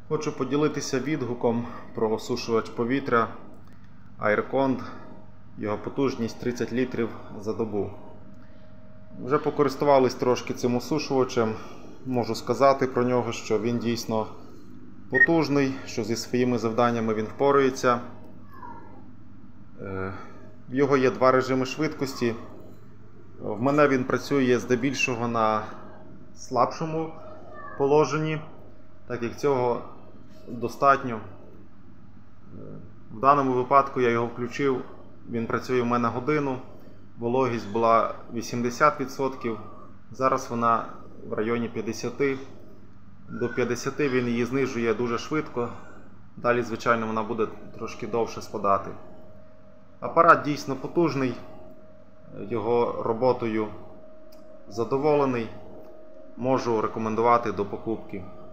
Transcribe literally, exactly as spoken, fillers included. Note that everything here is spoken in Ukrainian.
Хочу поділитися відгуком про осушувач повітря Aircond. Його потужність тридцять літрів за добу. Вже покористувались трошки цим осушувачем. Можу сказати про нього, що він дійсно потужний, що зі своїми завданнями він впорається. В його є два режими швидкості. В мене він працює здебільшого на слабшому положенні, так як цього достатньо. В даному випадку я його включив, він працює у мене годину, вологість була вісімдесят відсотків, зараз вона в районі п'ятдесят відсотків. До п'ятдесят він її знижує дуже швидко, далі, звичайно, вона буде трошки довше спадати. Апарат дійсно потужний, його роботою задоволений, можу рекомендувати до покупки.